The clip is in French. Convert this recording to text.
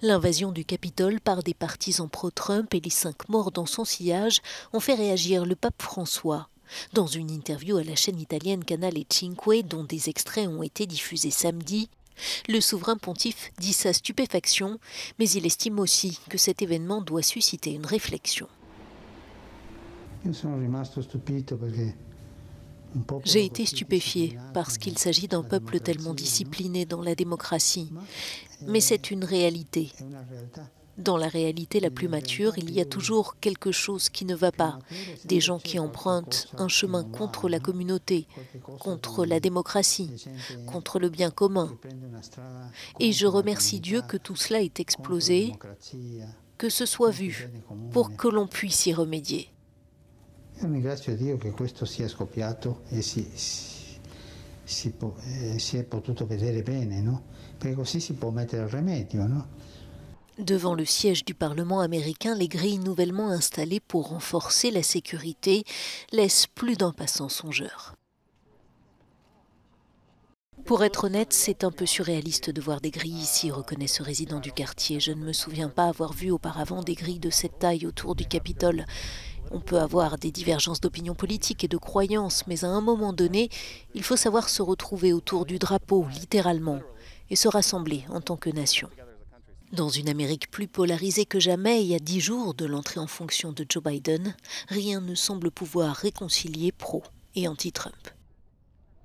L'invasion du Capitole par des partisans pro-Trump et les 5 morts dans son sillage ont fait réagir le pape François. Dans une interview à la chaîne italienne Canale 5, dont des extraits ont été diffusés samedi, le souverain pontife dit sa stupéfaction, mais il estime aussi que cet événement doit susciter une réflexion. J'ai été stupéfié parce qu'il s'agit d'un peuple tellement discipliné dans la démocratie. Mais c'est une réalité. Dans la réalité la plus mature, il y a toujours quelque chose qui ne va pas. Des gens qui empruntent un chemin contre la communauté, contre la démocratie, contre le bien commun. Et je remercie Dieu que tout cela ait explosé, que ce soit vu, pour que l'on puisse y remédier. Io ringrazio Dio che questo sia scoppiato e si è potuto vedere bene, no? Perché così si può mettere il rimedio, no? Devant le siège du Parlement américain, les grilles nouvellement installées pour renforcer la sécurité laissent plus d'un passant songeur. Pour être honnête, c'est un peu surréaliste de voir des grilles ici, reconnaît ce résident du quartier. Je ne me souviens pas avoir vu auparavant des grilles de cette taille autour du Capitole. On peut avoir des divergences d'opinion politique et de croyances, mais à un moment donné, il faut savoir se retrouver autour du drapeau, littéralement, et se rassembler en tant que nation. Dans une Amérique plus polarisée que jamais, et à 10 jours de l'entrée en fonction de Joe Biden, rien ne semble pouvoir réconcilier pro et anti-Trump.